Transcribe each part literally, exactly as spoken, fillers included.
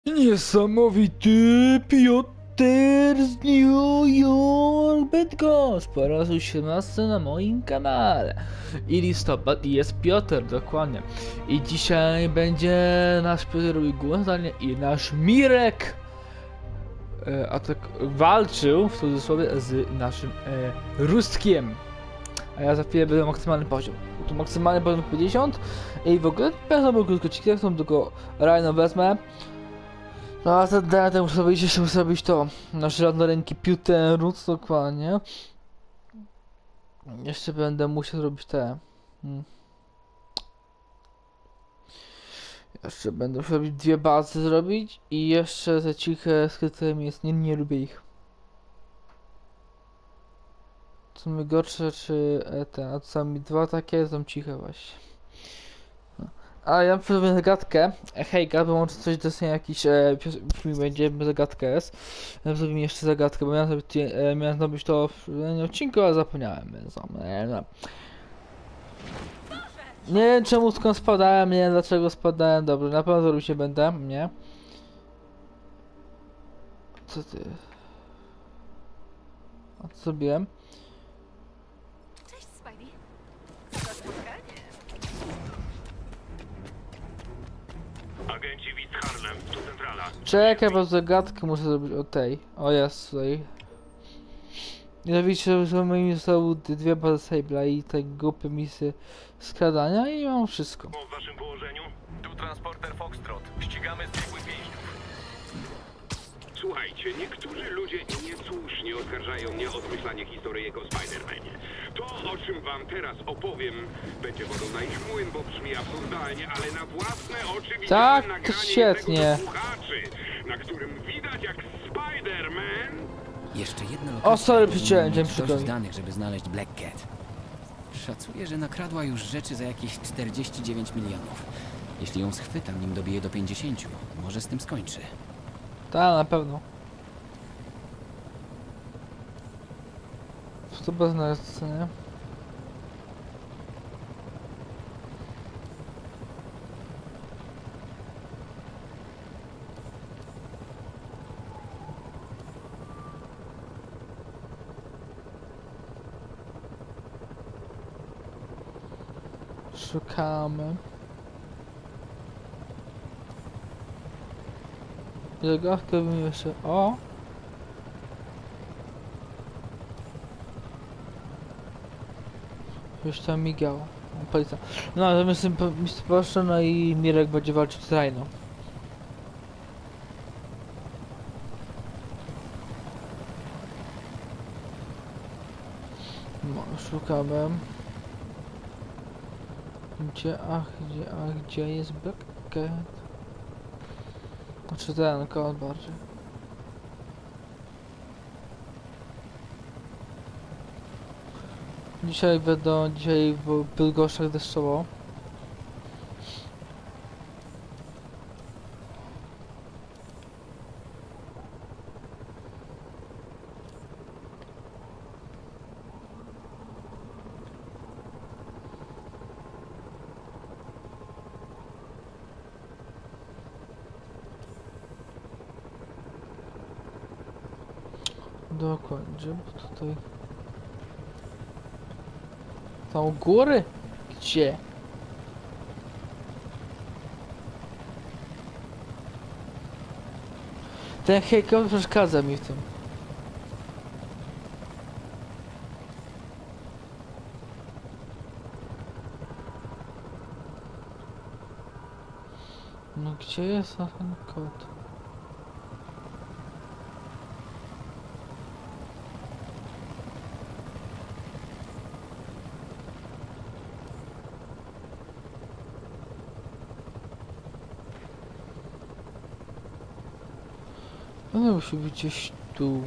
Niesamowity Piotr z New York Bydgoszcz po raz osiemnasty na moim kanale. I listopad i jest Piotr, dokładnie. I dzisiaj będzie nasz Piotr robił głos zdalnie i nasz Mirek e, atak walczył w cudzysłowie z naszym e, Rustkiem. A ja za chwilę będę maksymalny poziom. Tu maksymalny poziom pięćdziesiąt i w ogóle bez obu krótkości, jak są tylko Rhino wezmę. No a za datę muszę sobie jeszcze zrobić to. Nasz ręki Piotr, dokładnie. Jeszcze będę musiał zrobić te. Hmm. Jeszcze będę musiał robić dwie bazy zrobić i jeszcze te ciche skryte miejsca. Nie, nie lubię ich. Co mi gorsze, czy te, a sami dwa takie są ciche właśnie. A ja zrobię zagadkę. Hejka, bo może coś dostanie jakiś e, film będzie, zagadka jest. Ja zrobimy jeszcze zagadkę, bo miałem zrobić, e, miałem zrobić to w nie, odcinku, ale zapomniałem. Więc, e, no. Nie wiem czemu skąd spadałem, nie wiem dlaczego spadałem. Dobrze, na pewno zrobić się będę, nie? Co ty? A co zrobiłem? Cześć, Spidey. Co za spotkanie? Agenci West Harlem, tu centrala. Czekaj, bo zagadkę muszę zrobić o tej. O jest tutaj. Mianowicie, że moimi zostały dwie bazy Sabla i te grupy misy skradania i mam wszystko. Po waszym położeniu? Tu transporter Foxtrot. Ścigamy zbiegłych więźniów. Słuchajcie, niektórzy ludzie niesłusznie oskarżają mnie o zmyślanie historyjek o Spider-Manie. To, o czym wam teraz opowiem, będzie wodą na ich młyn, bo brzmi absurdalnie, ale na własne oczy widziałem Tak, nagranie świetnie. jednego z słuchaczy, na którym widać, jak Spider-Man... Jeszcze jedna lokacja. O, sorry, powinna przyciąłem, mieć dzień dość przykro mi. danych, żeby znaleźć Black Cat. Szacuję, że nakradła już rzeczy za jakieś czterdzieści dziewięć milionów. Jeśli ją schwytam, nim dobije do pięćdziesięciu, może z tym skończy. Tak, na pewno. To bez nas, nie? Szukamy. Zagadkę bym jeszcze... O! Już tam migało. Policja. No, zamiast tym proszę, no i Mirek będzie walczyć z Rhino. No, szukamy. Gdzie, ach, gdzie, ach, gdzie jest Black Cat? Znaczy ten kot bardziej. Dzisiaj będą, dzisiaj w Bydgoszczach deszczowo. Dokładnie, żeby tutaj... Tam u góry? Gdzie? Ten hejkowy przeszkadza mi w tym. No gdzie jest ten kot? No musi być gdzieś tu.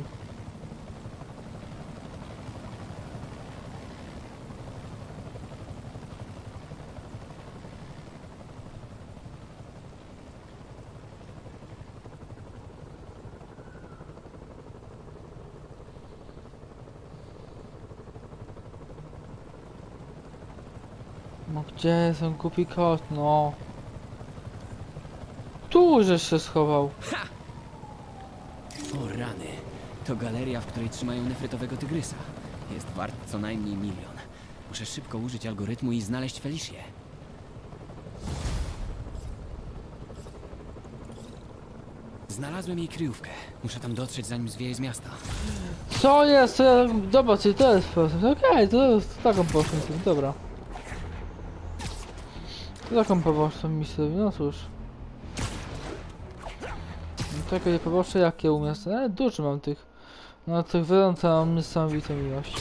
No gdzie jest ten głupi kot, no? Tu żeś się schował. O rany. To galeria, w której trzymają nefrytowego tygrysa. Jest wart co najmniej milion. Muszę szybko użyć algorytmu i znaleźć Felicję. Znalazłem jej kryjówkę. Muszę tam dotrzeć, zanim zwieje z miasta. Co jest? To ja- Dobra, czy to jest sposób. Okej, to jest taką poszłą. Dobra. To taką poboczną misję, no cóż. Takie pobocze jakie umiast? E, dużo mam tych. No tych wyron to mam niesamowitą ilość.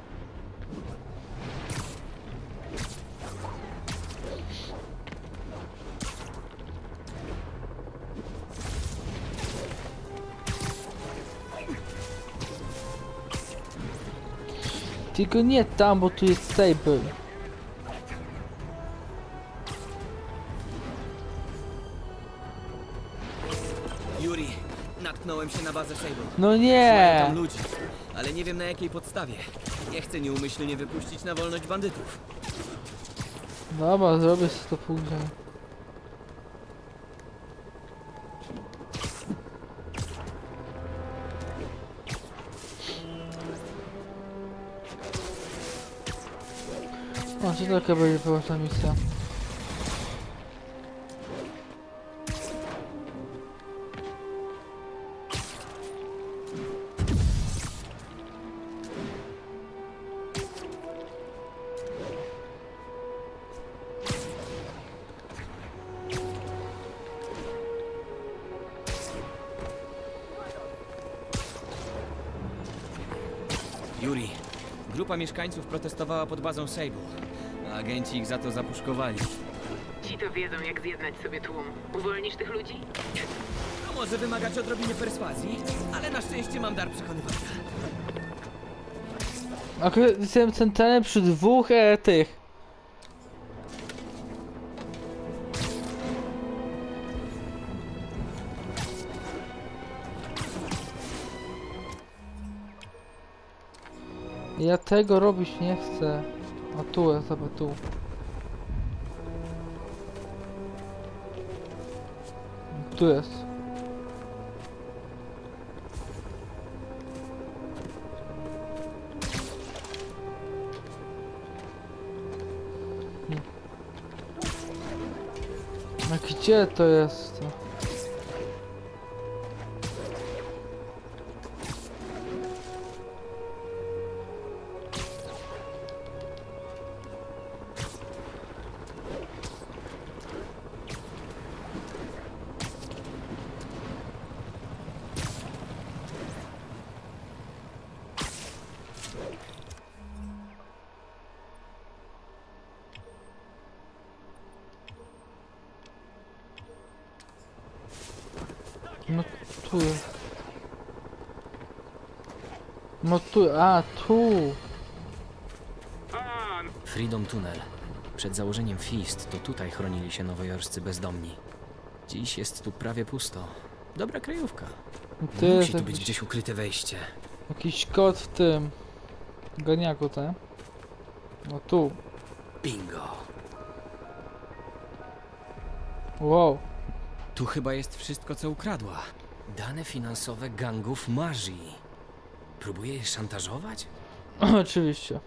Tylko nie tam, bo tu jest stable. Yuri, natknąłem się na bazę Sable. No Mają nie! tam ludzi, ale nie wiem na jakiej podstawie. Nie chcę nieumyślnie wypuścić na wolność bandytów. Dobra, zrobię sobie to później. O, czy taka będzie poważna misja? Yuri, grupa mieszkańców protestowała pod bazą Sable, a agenci ich za to zapuszkowali. Ci to wiedzą, jak zjednać sobie tłum. Uwolnisz tych ludzi? To może wymagać odrobiny perswazji, ale na szczęście mam dar przekonywania. Akurat jestem centralny przy dwóch e, tych. Ja tego robić nie chcę. A tu jest, chyba tu. Tu jest. Hmm. A gdzie to jest? No tu jest. No tu, a tu. A, Freedom Tunnel. Przed założeniem Fist to tutaj chronili się nowojorscy bezdomni. Dziś jest tu prawie pusto. Dobra kryjówka. Tu jest Musi tu być jakiś, gdzieś ukryte wejście. jakiś kod w tym ganiaku, tak? No tu. Bingo. Wow. Tu chyba jest wszystko, co ukradła. Dane finansowe gangów Marzii. Próbuje je szantażować? Oczywiście.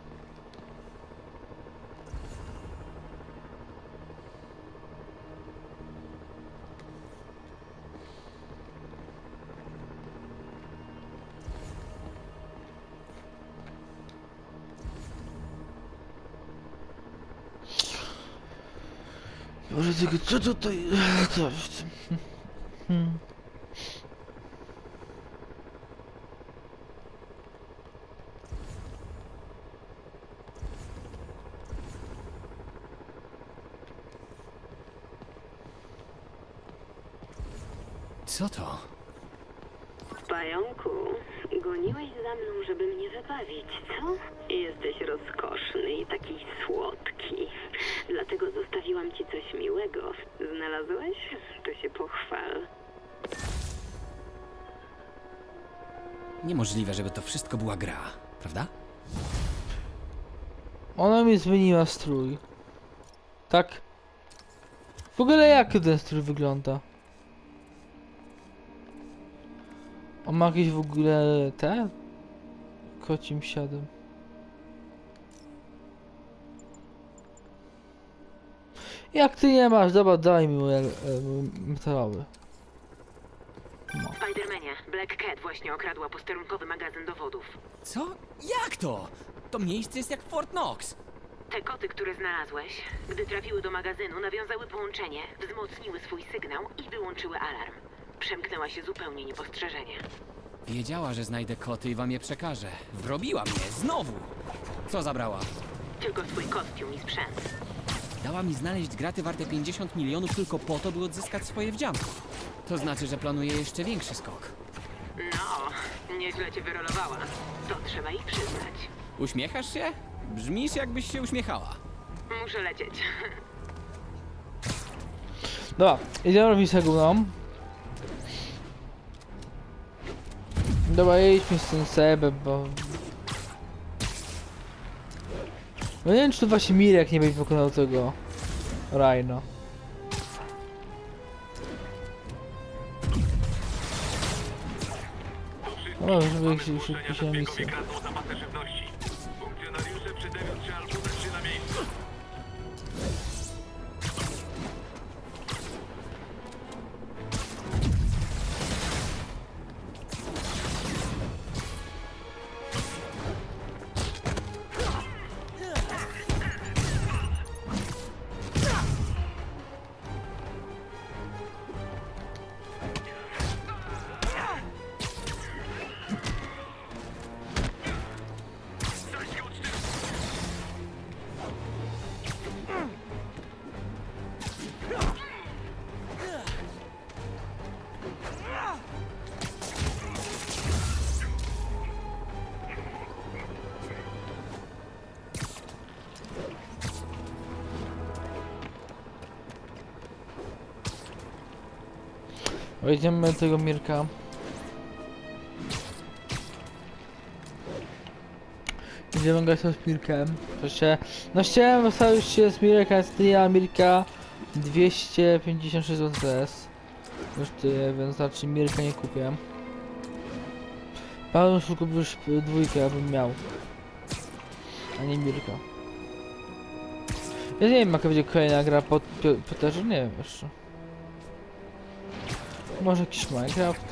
Boże, tylko co tutaj... Co w tym? Hmm. Co to? Pająku, goniłeś za mną, żeby mnie wybawić, co? Jesteś rozkoszny i taki słodki. Dlatego zostawiłam ci coś miłego. Znalazłeś? To się pochwal. Niemożliwe, żeby to wszystko była gra, prawda? Ona mi zmieniła strój. Tak? W ogóle jak ten strój wygląda? On ma jakieś w ogóle te? Kocim siadem. Jak ty nie masz? Dobra, daj mi moje e, metalowy. No. Spidermanie, Black Cat właśnie okradła posterunkowy magazyn dowodów. Co? Jak to? To miejsce jest jak Fort Knox. Te koty, które znalazłeś, gdy trafiły do magazynu, nawiązały połączenie, wzmocniły swój sygnał i wyłączyły alarm. Przemknęła się zupełnie niepostrzeżenie. Wiedziała, że znajdę koty i wam je przekażę. Wrobiła mnie, znowu! Co zabrała? Tylko swój kostium i sprzęt. Dała mi znaleźć graty warte pięćdziesiąt milionów tylko po to, by odzyskać swoje wdzianko. To znaczy, że planuje jeszcze większy skok. No, nieźle cię wyrolowała. To trzeba jej przyznać. Uśmiechasz się? Brzmisz, jakbyś się uśmiechała. Muszę lecieć. Dobra, idziemy robić segurą. Dobra, jedźmy z tym sebem, bo... No nie wiem, czy to właśnie Mirek nie będzie pokonał tego... Rhino. O, żeby jakieś jakieś misje. kradną zapasy żywności. Funkcjonariusze przy Deviant Shell udać się na miejscu. Wejdziemy do tego Mirka. Idziemy grać z Mirkiem. Proszę. No chciałem wystawić się z Mirka, z ja Mirka dwieście pięćdziesiąt sześć złotych T S. Już ty, więc znaczy Mirka nie kupię. Paweł już kupił już dwójkę, abym miał. A nie Mirka. Ja nie wiem, jaka będzie kolejna gra po Peterze, nie wiem jeszcze. Może jakiś Minecraft?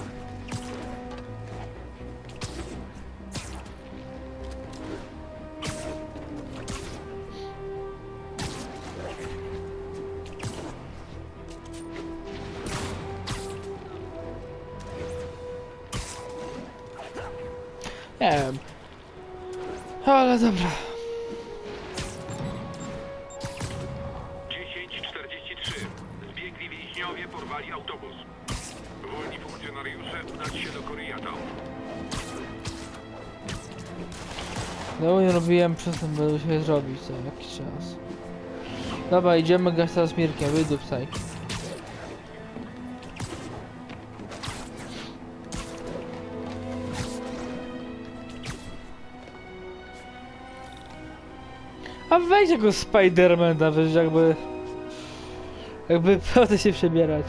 Nie wiem. Ale dobra. dziesięć czterdzieści trzy. Zbiegli więźniowie porwali autobus. Wolni funkcjonariusze udać się do Koreatown. No nie robiłem przez to, by się zrobić za jakiś czas. Dobra, idziemy grać teraz z Mirkiem, wydupcaj. A weź tego Spidermana, wiesz, jakby... Jakby prawda się przebierać.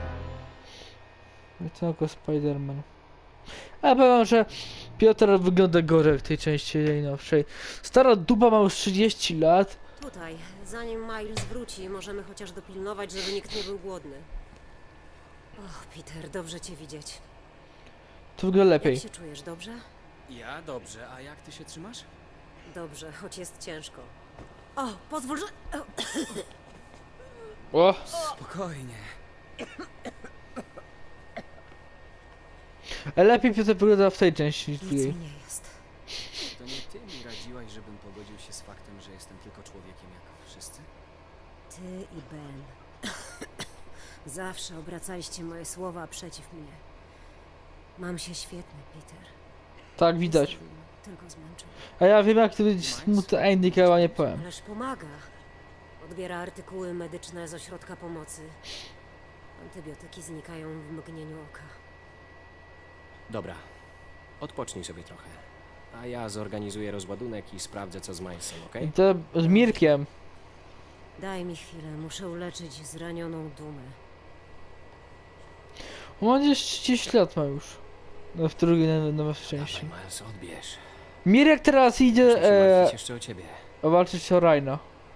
Tylko Spiderman. A powiem, że Piotr wygląda gorzej w tej części najnowszej. Stara dupa ma już trzydzieści lat. Tutaj, zanim Miles wróci, możemy chociaż dopilnować, żeby nikt nie był głodny. Och, Peter, dobrze cię widzieć. To wygląda lepiej. Jak się czujesz, dobrze? Ja dobrze, a jak ty się trzymasz? Dobrze, choć jest ciężko. O, pozwól, że... O! Spokojnie. Ale lepiej Piotr wygląda w tej części niż Nic drugiej. mi nie jest. To nie ty mi radziłaś, żebym pogodził się z faktem, że jestem tylko człowiekiem jak wszyscy? Ty i Ben. Zawsze obracaliście moje słowa przeciw mnie. Mam się świetnie, Peter. Tak widać. Jestem tylko zmęczony. A ja wiem, jak to będzie smutny ending, ale nie powiem. Ależ pomaga. Odbiera artykuły medyczne z ośrodka pomocy. Antybiotyki znikają w mgnieniu oka. Dobra, odpocznij sobie trochę. A ja zorganizuję rozładunek i sprawdzę, co z Milesem, okej? I to z Mirkiem. Daj mi chwilę, muszę uleczyć zranioną dumę. On ma gdzieś trzydzieści lat ma już. No w drugiej nowej części. Dawaj, Miles, odbierz. Mirek teraz idzie Muszę się e, martwić jeszcze o ciebie. walczyć o Rhino.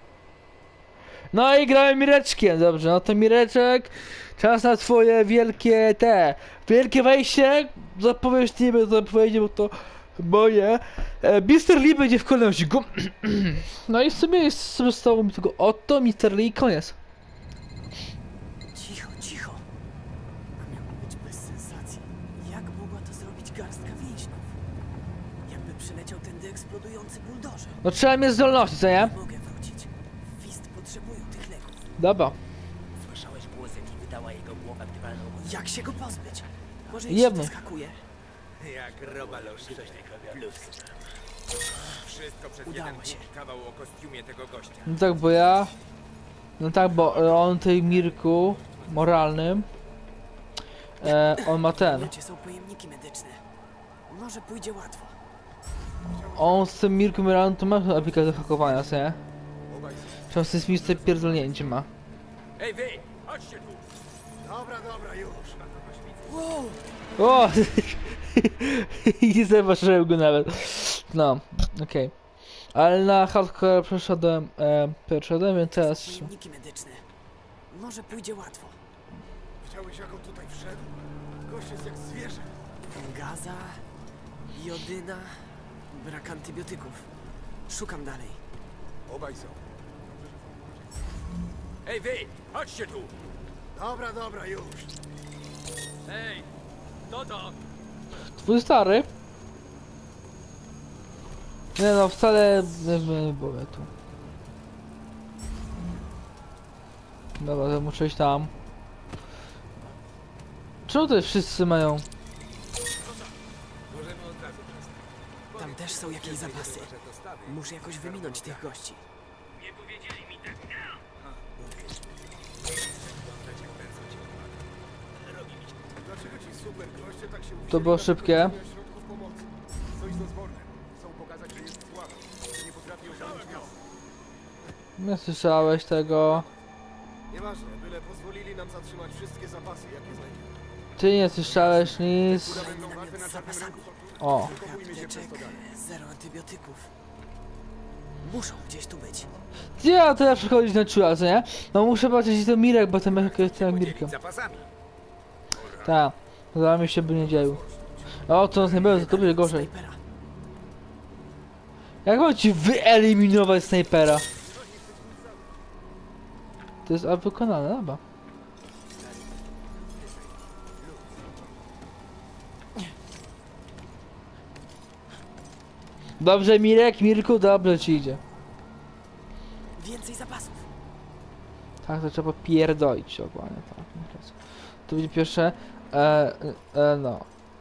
No i gramy Mireczkiem, dobrze, no to Mireczek, czas na twoje wielkie te, wielkie wejście, zapowiedź nie będę zapowiedzieć, bo to moje. E, mister Lee będzie w kolejnym odcinku. No i w sumie jest, zostało mi tylko oto mister Lee i koniec. Cicho, cicho. A miało być bez sensacji. Jak mogła to zrobić garstka więźniów? Jakby przyleciał tędy eksplodujący buldożer. No trzeba mieć zdolności, co nie? Nie mogę wrócić. Fist potrzebują tych leków. Dobra. Słyszałeś głos, jaki wydała jego głowa, gdy walnął? Jak się go pozbyć? Może Jebno. jeśli skakuje? Jak robalosz plus. Wszystko przez Udało jeden się. kawał o kostiumie tego gościa. No tak, bo ja... No tak, bo e, on tej Mirku moralnym, e, on ma ten. Ludzie są pojemniki medyczne. Może pójdzie łatwo. On z tym Mirku moralnym to ma aplikację do hakowania, co nie? Często jest miejsce pierdolnięcie ma. Ej wy, chodźcie tu! Dobra, dobra, już. O! Nie zobaczyłem go nawet. No, okej. Ale na hardcore przeszedłem, e, przeszedłem, więc teraz... Pojemniki medyczne. Może pójdzie łatwo. Widziałeś jak on tutaj wszedł? Gość jest jak zwierzę. Gaza, jodyna, brak antybiotyków. Szukam dalej. Obaj są. Ej wy, chodźcie tu! Dobra, dobra, już. Ej, to to! Twój stary? Nie no, wcale nie, nie było tu. Dobra, to muszę iść tam. Czemu tutaj wszyscy mają? Możemy od razu przestać. Tam też są jakieś zapasy. Muszę jakoś wyminąć tych gości. Nie powiedzieli mi tak. Dlaczego ci super goście tak się To było szybkie. środków pomocy? Coś z Osbornem. Chcą pokazać, że jest słaby, że nie potrafi osiągnąć miasta. Nie słyszałeś tego. Nieważne, byle pozwolili nam zatrzymać wszystkie zapasy, jakie znajdziemy. Ty nie słyszałeś nic. Cuda będą warte na czarnym rynku. O. Wychowujmy się przez Apteczek, to dalej. zero antybiotyków. Muszą gdzieś tu być. Ja teraz przychodzić na czula, co nie? No muszę patrzeć to Mirek, bo ten Mirek jest tym Mirkiem. Zapasami. Tak. Za mnie się by nie dzieją. O, to nas nie będzie, to będzie gorzej. Snajpera. Jak mam ci wyeliminować snajpera? To jest a wykonane, dobra. Dobrze, Mirek, Mirku, dobrze ci idzie. Więcej zapasów. Tak, to trzeba pierdolić ogólnie, tak. To będzie pierwsze, e, e, no.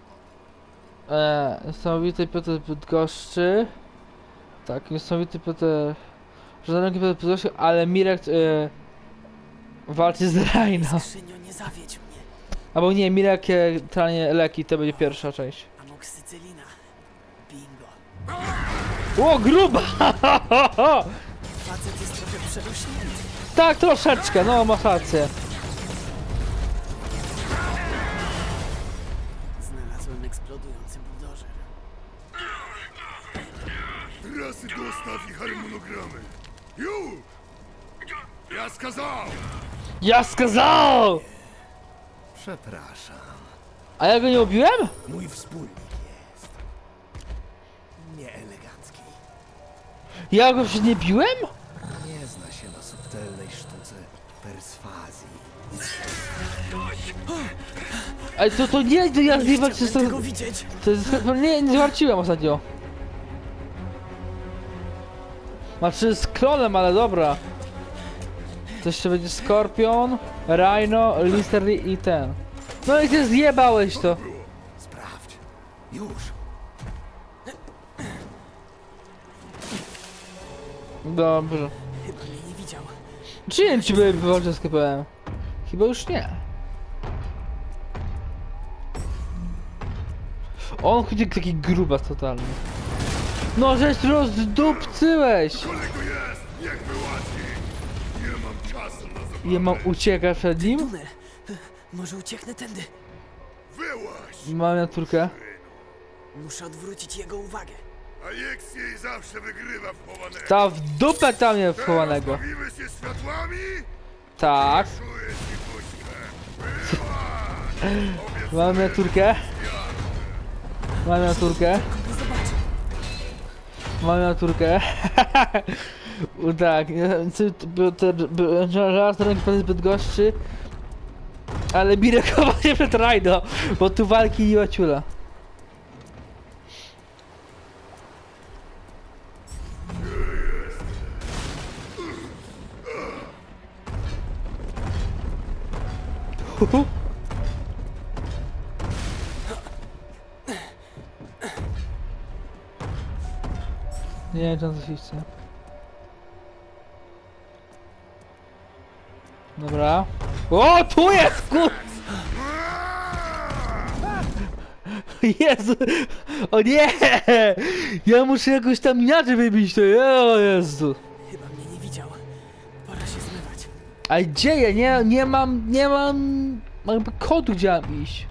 E, niesamowity Piotr Bydgoszczy. Tak, niesamowity Piotr... Żaden Piotr Bydgoszczy, ale Mirek, e, walczy z Rhino. Skrzynio, nie zawiedź mnie. Albo nie, Mirek, e, tranie leki, to będzie pierwsza część. Amoksycylina. Bingo. O, gruba! Facet jest trochę przerośnięty. Tak, troszeczkę, no, masz rację. Znalazłem eksplodujący buldożer. Rasy dostaw i harmonogramy. Już! Ja skazał! Ja skazał! Przepraszam. A ja go nie ubiłem? Mój wspólnik jest nieelegancki. Ja go się nie biłem? Nie zna się na subtelnej sztuce perswazji. Ale to, to nie, to ja nie walczę z Chciałbym tego to, widzieć. to jest, to nie, nie walczyłem ostatnio. Znaczy z klonem, ale dobra. To jeszcze będzie Skorpion, Rhino, Lister i ten. No i ty zjebałeś to. Sprawdź. Już. Dobrze. Chyba mnie nie widział. Czy nie wiem, czy były walcze z K P M? Chyba już nie. On chodzi taki grubas totalny. No żeś rozdupcyłeś! Kolego jest! Niech wyłazi! Nie mam czasu na zabawę. Ja mam uciekać przed nim? Tunel. Może ucieknę tędy. Wyłaź! Mam miniaturkę. Muszę odwrócić jego uwagę. Aleksiej zawsze wygrywa w chowanego. Ta w dupę tam nie wchowanego. Bawimy się światłami? Tak. Czuję ci buźkę. Byłaś! Mamy miniaturkę. Mamy miniaturkę. Nie zobaczy. Mamy miniaturkę. Tak, raz na rękę pan zbyt goszczy. Ale Birekowa nie przed rajdo, bo tu walki nie ma ciula. Huhu. Nie wiem, czy on coś chce. Dobra. O, tu jest, kur... Jezu! O nie! Ja muszę jakoś tam inaczej wybić to. O Jezu! Chyba mnie nie widział. Pora się zmywać. A gdzie ja? Nie, nie mam, nie mam... Jakby kodu, gdzie mam iść.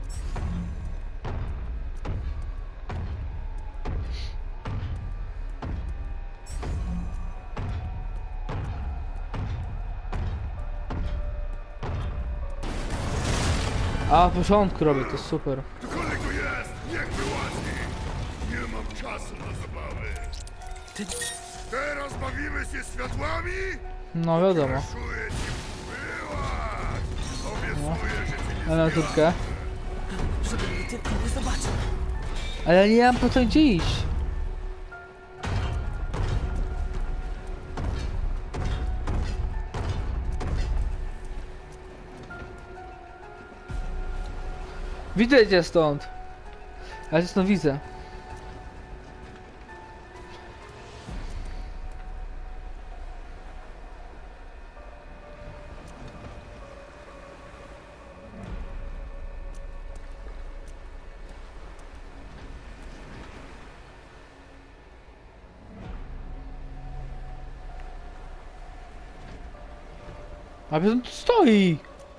A, w porządku robię, to super. Ktokolwiek tu jest, niech wyłazi. Nie mam czasu na zabawy. Ty... Teraz bawimy się światłami? No wiadomo. Czuję ci byłaś. Obiecuję, że cię nie Ale na trudkę. Żeby mnie tylko nie zobaczył. Ale nie mam po co gdzie iść. Widzę cię stąd. Ja cię stąd widzę. A on tu stoi.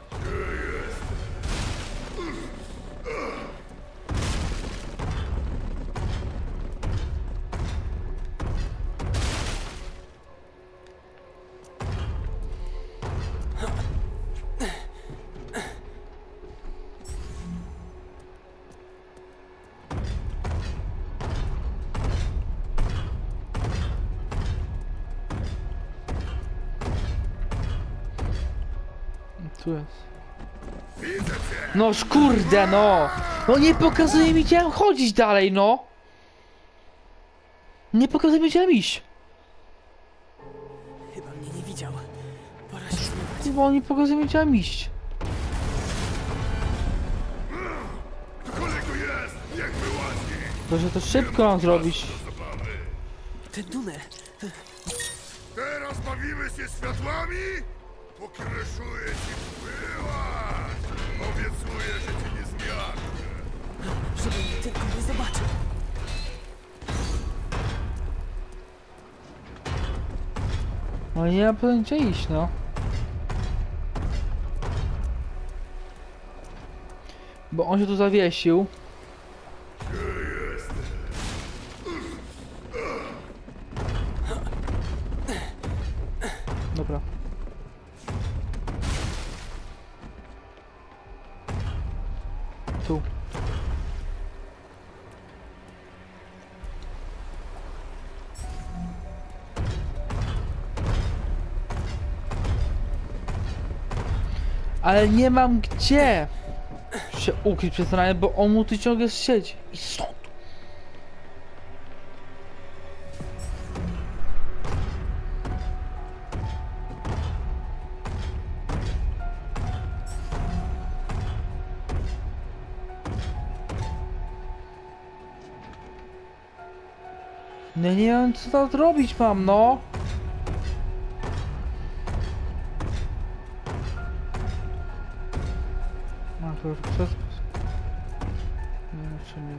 Tu jest. No kurde no! No nie pokazuje mi gdzie mam chodzić dalej no! Nie pokazuje mi gdzie mam iść. Chyba mnie nie widział. Pora się zmywać. Kurwa, on nie pokazuje mi gdzie mam iść. Ktokolwiek tu jest, niech wyłazi. Proszę to szybko mam zrobić. Zabawy. Ten tunel. Teraz bawimy się światłami? Pokreszuję ci byłaś. Obiecuję, że cię nie zmiażdżę. Żeby mnie tylko nie zobaczył. No nie mam powiem gdzie iść no. Bo on się tu zawiesił. Dobra. Tu. Ale nie mam gdzie się ukryć przez ramię, bo on mu tu ciągle siedzi. I stąd. No nie wiem co tam zrobić mam, no. A to już przez... Nie, jeszcze nie.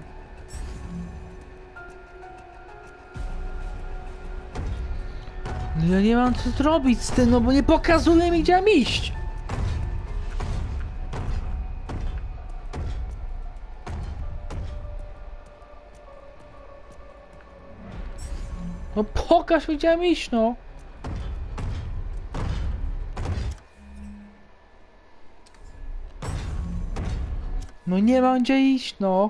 No ja nie mam co zrobić z tym, no bo nie pokazuje mi gdzie mam iść. No pokaż, gdzie mam iść, no. No nie mam gdzie iść, no.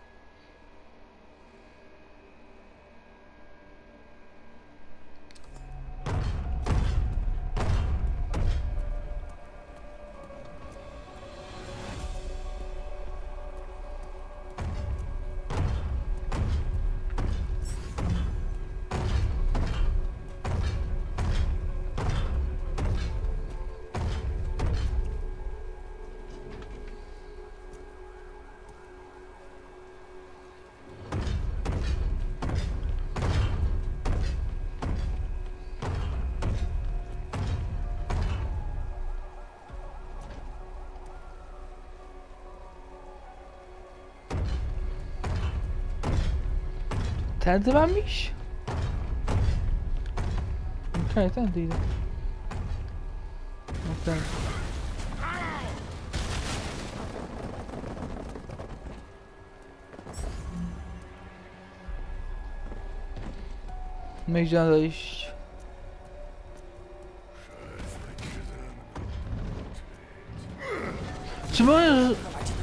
Tędy mam iść? Okej, okay, tędy idę. No tędy. No idzie nadal iść. Czy możesz...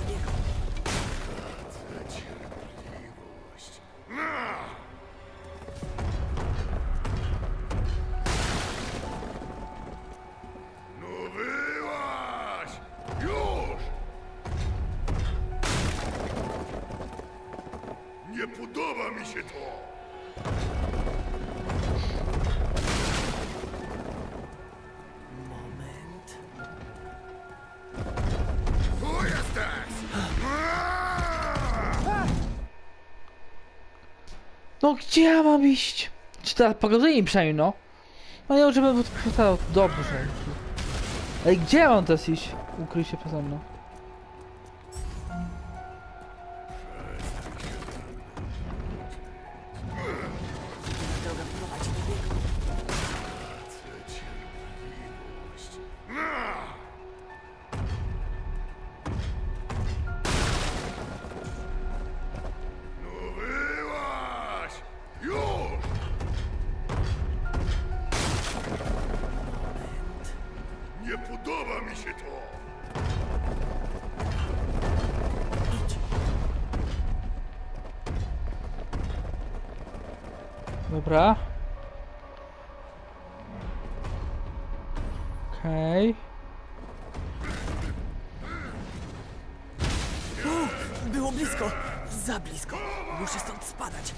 Nie podoba mi się to! Moment. Tu jesteś! No gdzie ja mam iść? Czy teraz pogodzenie mi przynajmniej, no? No nie, żeby przestał dobrze. Ej, gdzie ja mam teraz iść? Ukryj się przeze mną. Droga prowadzi do biegu. No wyłaź! Już! Nie podoba mi się to! Dobra. Okej. Okay. Było blisko! Za blisko! Muszę stąd spadać!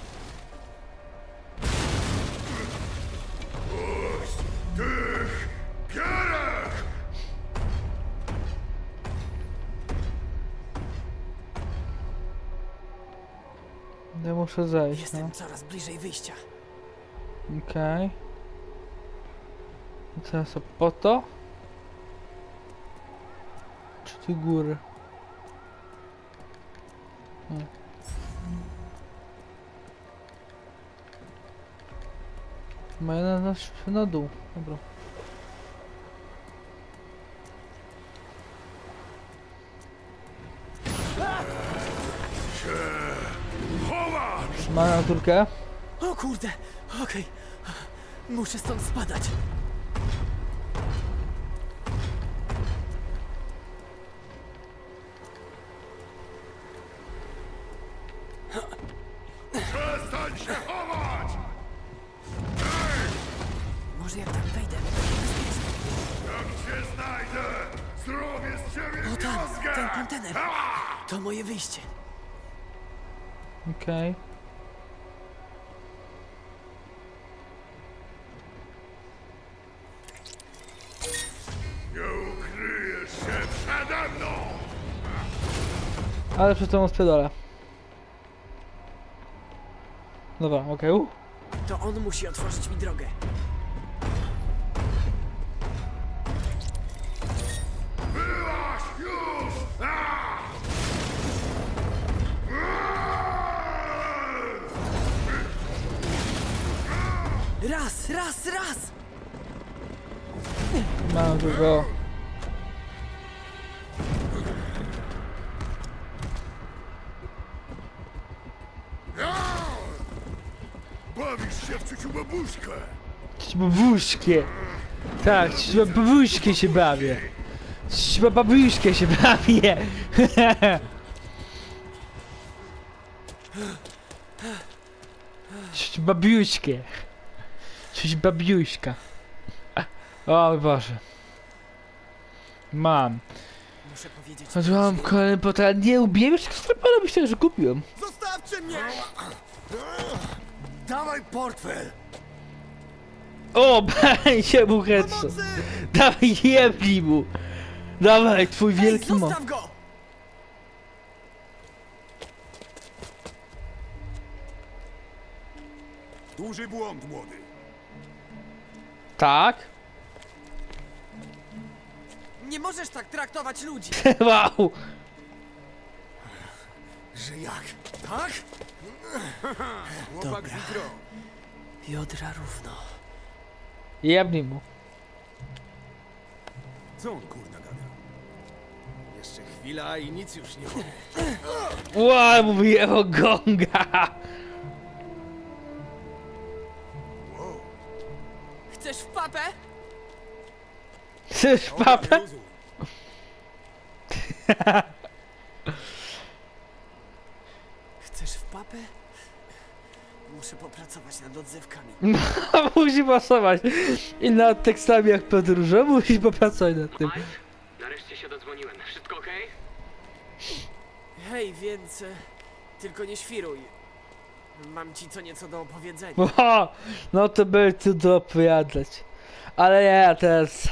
Tych pierek! Ja muszę zejść, Jestem no. coraz bliżej wyjścia. Okej. I teraz po to? Czy ty góry? Hmm. Mają na, na, na dół. Dobra. Chowasz! Mamy naturkę. O kurde! Okej. Muszę stąd spadać. Przestań się chować! Może jak tam wejdę? Jak cię znajdę, zrobię z ciebie O tam, miazgę! ten kontener. To moje wyjście. Okej. Nie ukryjesz się przede mną! Ale przez tą spiedolę. Dobra, okej. Okay. To on musi otworzyć mi drogę. Byłaś już! A! Raz, raz, raz! Mam dużo. Bawisz się w ciuciu babuszkę. Babuszkie. Tak, babuszkie się bawię. Babuszkie się bawię. Babiuśkie. Coś babiuśka. O mój Boże. Mam. Muszę powiedzieć... Mam kolejny potem. Nie ubiłem się sklepana, myślałem, że kupiłem. Zostawcie mnie! Dawaj portfel! O, bań się mu headshot. Dawaj, jebnij mu. Dawaj, twój wielki moc. Zostaw go! Duży błąd, młody. Tak? Nie możesz tak traktować ludzi! Wow. Że jak? Tak? Chłopak z igro. Jodra równo. Jebnij mu. Co on kurna gada? Jeszcze chwila i nic już nie powiem. Wow, mu wyjechał gonga. Wow. Chcesz w papę? Chcesz papę? Luzul. Chcesz w papę? Muszę popracować nad odzewkami. Musi pasować. I nad tekstami jak podróże, musi popracować nad tym. Mike, nareszcie się dodzwoniłem. Wszystko okej? Hej, więc... e, Tylko nie świruj. Mam ci co nieco do opowiedzenia. O, no to by tu do opowiadać. Ale ja teraz...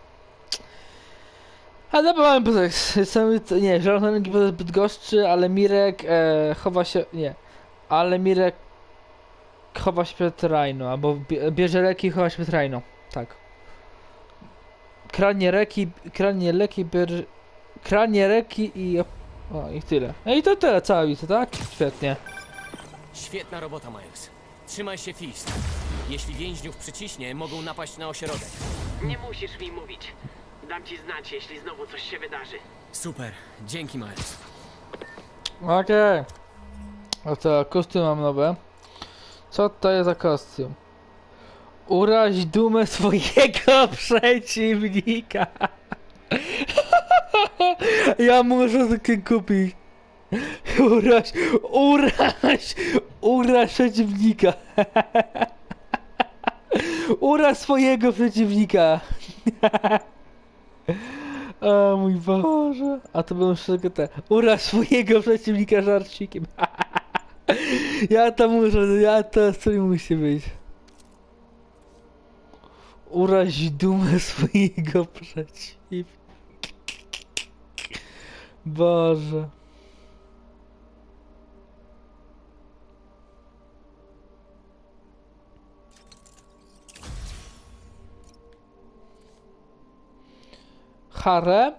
A dobra, mamy podtekst. Jestem, nie, żarty Bydgoszczy, ale Mirek e, chowa się, nie. Ale Mirek chowa się przed Rajno, albo bie, bierze leki i chowa się przed Rajno. Tak. Kranie reki, kranie leki, bierze... Kranie reki i... O, i tyle. No i to tyle, cała bitwa, tak? Świetnie. Świetna robota, Miles. Trzymaj się, Fist. Jeśli więźniów przyciśnie, mogą napaść na ośrodek. Nie musisz mi mówić. Dam ci znać, jeśli znowu coś się wydarzy. Super. Dzięki, Miles. Okej. Okay. A to kostium mam nowe. Co to jest za kostium? Uraź dumę swojego przeciwnika. Ja muszę takie kupić. Uraź, uraź, uraź przeciwnika. Uraź swojego przeciwnika. O mój Boże. A to bym tylko te. Uraź swojego przeciwnika żarcikiem. Ja to muszę, ja to co musi być. Uraź dumę swojego przeciwnika. Boże. Harem?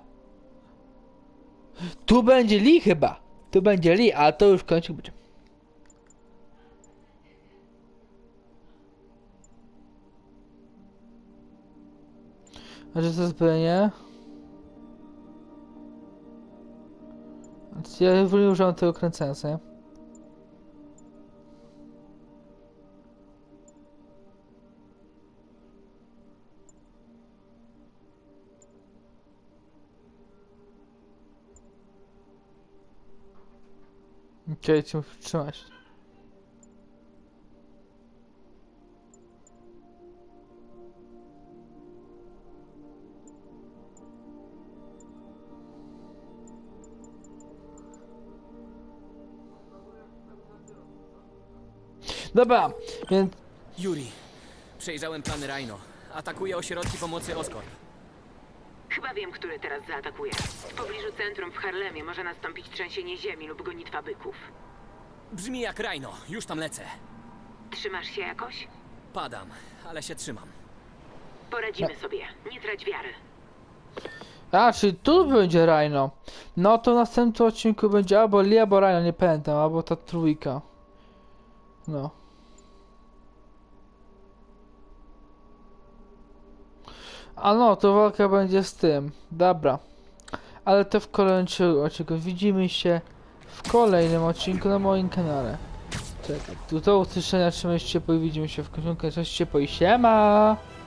Tu będzie Lee chyba. Tu będzie Lee, a to już w końcu będzie. A że to zbrojenie? Ja w ogóle używam tego kręcenia, nie? Okej, okay, muszę trzymać. Dobra, więc... Yuri, przejrzałem plany Rhino. Atakuje ośrodki pomocy Oscorp. Chyba wiem, który teraz zaatakuje. W pobliżu centrum w Harlemie może nastąpić trzęsienie ziemi lub gonitwa byków. Brzmi jak Rhino. Już tam lecę. Trzymasz się jakoś? Padam, ale się trzymam. Poradzimy sobie. Nie trać wiary. A, czyli tu będzie Rhino. No to w następnym odcinku będzie albo Lee, albo Rhino, nie pamiętam, albo ta trójka. No. A no, to walka będzie z tym. Dobra. Ale to w kolejnym odcinku. Widzimy się w kolejnym odcinku na moim kanale. Czekaj, tu do usłyszenia, trzymaj się ciepło i widzimy się w końcu. Cześć ciepło i siema!